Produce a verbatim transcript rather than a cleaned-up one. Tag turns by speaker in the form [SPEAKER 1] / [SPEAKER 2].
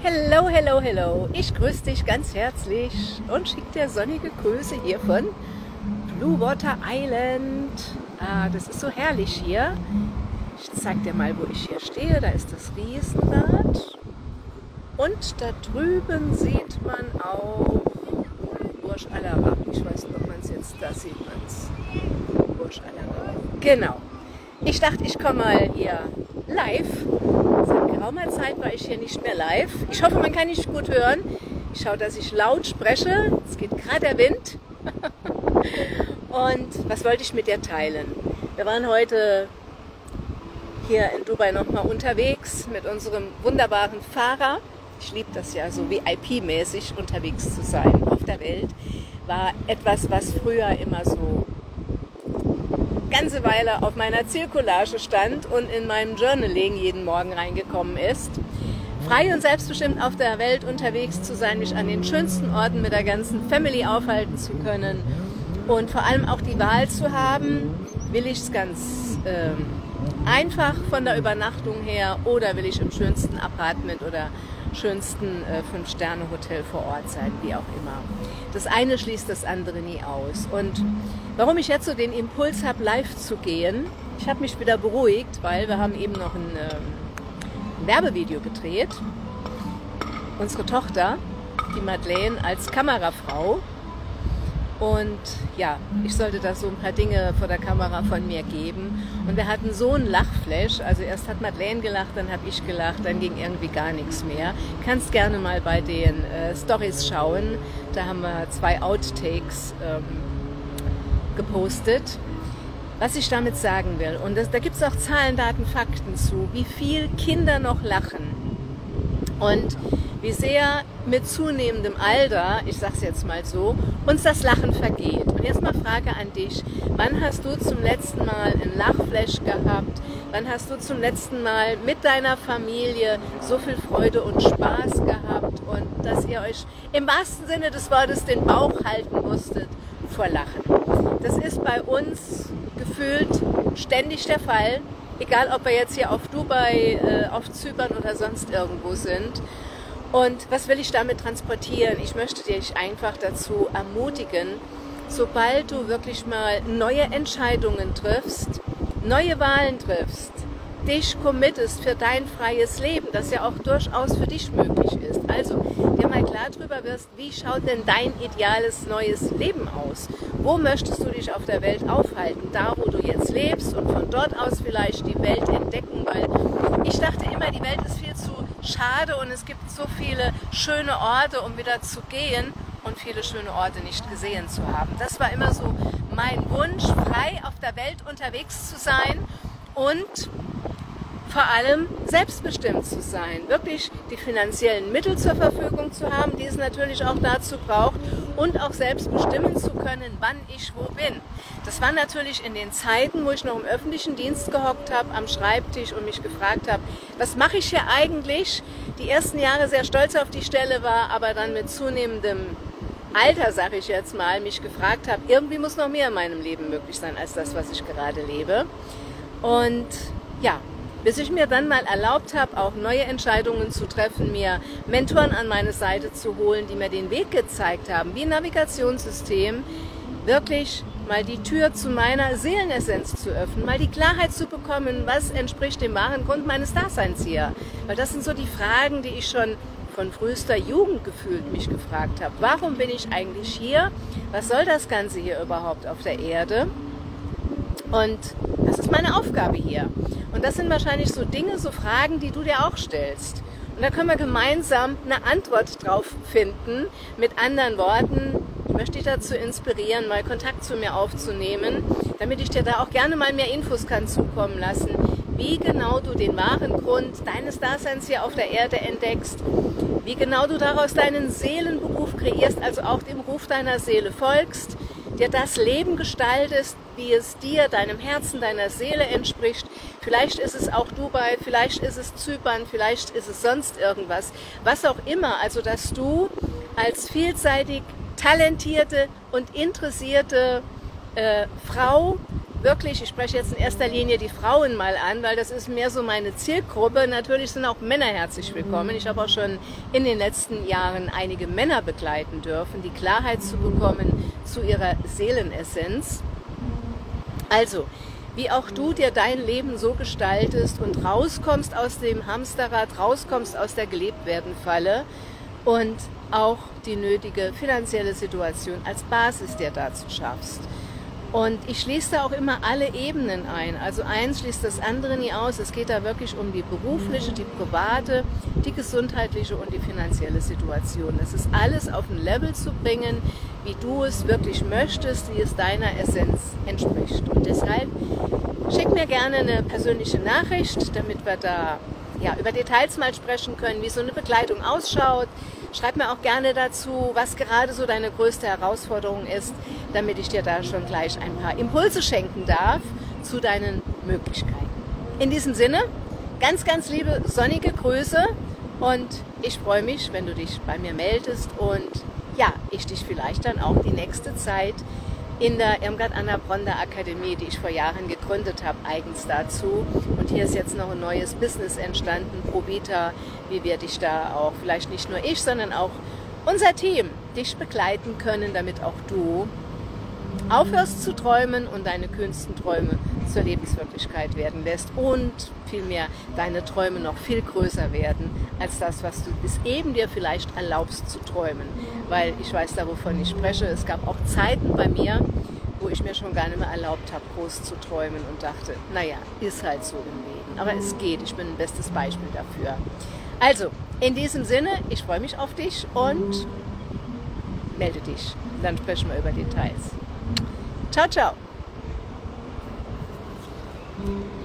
[SPEAKER 1] Hello, hello, hello. Ich grüße dich ganz herzlich und schicke dir sonnige Grüße hier von Blue Water Island. Ah, das ist so herrlich hier. Ich zeige dir mal, wo ich hier stehe. Da ist das Riesenrad. Und da drüben sieht man auch Burj Al Arab. Ich weiß nicht, ob man es jetzt, da sieht man es. Burj Al Arab. Genau. Ich dachte, ich komme mal hier live. Seit geraumer Zeit war ich hier nicht mehr live. Ich hoffe, man kann mich gut hören. Ich schaue, dass ich laut spreche. Es geht gerade der Wind. Und was wollte ich mit dir teilen? Wir waren heute hier in Dubai nochmal unterwegs mit unserem wunderbaren Fahrer. Ich liebe das ja, so V I P-mäßig unterwegs zu sein auf der Welt. War etwas, was früher immer so ganze Weile auf meiner Zielcollage stand und in meinem Journaling jeden Morgen reingekommen ist. Frei und selbstbestimmt auf der Welt unterwegs zu sein, mich an den schönsten Orten mit der ganzen Family aufhalten zu können und vor allem auch die Wahl zu haben, will ich es ganz ähm, einfach von der Übernachtung her oder will ich im schönsten Apartment oder schönsten äh, Fünf-Sterne-Hotel vor Ort sein, wie auch immer. Das eine schließt das andere nie aus. Und warum ich jetzt so den Impuls habe, live zu gehen, ich habe mich wieder beruhigt, weil wir haben eben noch ein, äh, ein Werbevideo gedreht. Unsere Tochter, die Madeleine, als Kamerafrau. Und ja, ich sollte da so ein paar Dinge vor der Kamera von mir geben. Und wir hatten so einen Lachflash. Also erst hat Madeleine gelacht, dann habe ich gelacht, dann ging irgendwie gar nichts mehr. Kannst gerne mal bei den äh, Stories schauen. Da haben wir zwei Outtakes ähm, gepostet. Was ich damit sagen will, und das, da gibt es auch Zahlen, Daten, Fakten zu, wie viel Kinder noch lachen. Und wie sehr mit zunehmendem Alter, ich sag's jetzt mal so, uns das Lachen vergeht. Und jetzt mal Frage an dich, wann hast du zum letzten Mal einen Lachflash gehabt? Wann hast du zum letzten Mal mit deiner Familie so viel Freude und Spaß gehabt und dass ihr euch im wahrsten Sinne des Wortes den Bauch halten musstet vor Lachen? Das ist bei uns gefühlt ständig der Fall, egal ob wir jetzt hier auf Dubai, äh, auf Zypern oder sonst irgendwo sind. Und was will ich damit transportieren? Ich möchte dich einfach dazu ermutigen, sobald du wirklich mal neue Entscheidungen triffst, neue Wahlen triffst, dich committest für dein freies Leben, das ja auch durchaus für dich möglich ist. Also, dir mal klar drüber wirst, wie schaut denn dein ideales neues Leben aus? Wo möchtest du dich auf der Welt aufhalten? Da, wo du jetzt lebst und von dort aus vielleicht die Welt entdecken, weil ich dachte immer, die Welt ist viel zu schade und es gibt so viele schöne Orte, um wieder zu gehen und viele schöne Orte nicht gesehen zu haben. Das war immer so mein Wunsch, frei auf der Welt unterwegs zu sein und vor allem selbstbestimmt zu sein, wirklich die finanziellen Mittel zur Verfügung zu haben, die es natürlich auch dazu braucht und auch selbst bestimmen zu können, wann ich wo bin. Das war natürlich in den Zeiten, wo ich noch im öffentlichen Dienst gehockt habe, am Schreibtisch und mich gefragt habe, was mache ich hier eigentlich? Die ersten Jahre sehr stolz auf die Stelle war, aber dann mit zunehmendem Alter, sage ich jetzt mal, mich gefragt habe, irgendwie muss noch mehr in meinem Leben möglich sein als das, was ich gerade lebe. Und ja, bis ich mir dann mal erlaubt habe, auch neue Entscheidungen zu treffen, mir Mentoren an meine Seite zu holen, die mir den Weg gezeigt haben, wie ein Navigationssystem, wirklich mal die Tür zu meiner Seelenessenz zu öffnen, mal die Klarheit zu bekommen, was entspricht dem wahren Grund meines Daseins hier. Weil das sind so die Fragen, die ich schon von frühester Jugend gefühlt mich gefragt habe. Warum bin ich eigentlich hier? Was soll das Ganze hier überhaupt auf der Erde? Und das ist meine Aufgabe hier. Und das sind wahrscheinlich so Dinge, so Fragen, die du dir auch stellst. Und da können wir gemeinsam eine Antwort drauf finden. Mit anderen Worten, ich möchte dich dazu inspirieren, mal Kontakt zu mir aufzunehmen, damit ich dir da auch gerne mal mehr Infos kann zukommen lassen, wie genau du den wahren Grund deines Daseins hier auf der Erde entdeckst, wie genau du daraus deinen Seelenberuf kreierst, also auch dem Ruf deiner Seele folgst, dir das Leben gestaltest, wie es dir, deinem Herzen, deiner Seele entspricht. Vielleicht ist es auch Dubai, vielleicht ist es Zypern, vielleicht ist es sonst irgendwas. Was auch immer, also dass du als vielseitig talentierte und interessierte äh, Frau wirklich, ich spreche jetzt in erster Linie die Frauen mal an, weil das ist mehr so meine Zielgruppe. Natürlich sind auch Männer herzlich willkommen. Ich habe auch schon in den letzten Jahren einige Männer begleiten dürfen, die Klarheit zu bekommen zu ihrer Seelenessenz. Also, wie auch du dir dein Leben so gestaltest und rauskommst aus dem Hamsterrad, rauskommst aus der Gelebt-werden-Falle und auch die nötige finanzielle Situation als Basis dir dazu schaffst. Und ich schließe da auch immer alle Ebenen ein. Also eins schließt das andere nie aus. Es geht da wirklich um die berufliche, die private, die gesundheitliche und die finanzielle Situation. Das ist alles auf ein Level zu bringen, wie du es wirklich möchtest, wie es deiner Essenz entspricht. Und deshalb schick mir gerne eine persönliche Nachricht, damit wir da ja, über Details mal sprechen können, wie so eine Begleitung ausschaut. Schreib mir auch gerne dazu, was gerade so deine größte Herausforderung ist, damit ich dir da schon gleich ein paar Impulse schenken darf zu deinen Möglichkeiten. In diesem Sinne, ganz, ganz liebe sonnige Grüße und ich freue mich, wenn du dich bei mir meldest und ja, ich dich vielleicht dann auch die nächste Zeit in der Irmgard Anna Bronda Akademie, die ich vor Jahren gegründet habe, eigens dazu. Und hier ist jetzt noch ein neues Business entstanden, Provita, wie wir dich da auch, vielleicht nicht nur ich, sondern auch unser Team, dich begleiten können, damit auch du aufhörst zu träumen und deine kühnsten Träume zur Lebenswirklichkeit werden lässt und vielmehr deine Träume noch viel größer werden als das, was du bis eben dir vielleicht erlaubst zu träumen. Weil ich weiß da, wovon ich spreche. Es gab auch Zeiten bei mir, wo ich mir schon gar nicht mehr erlaubt habe, groß zu träumen und dachte, naja, ist halt so im Leben. Aber es geht, ich bin ein bestes Beispiel dafür. Also, in diesem Sinne, ich freue mich auf dich und melde dich. Dann sprechen wir über Details. Ciao, ciao.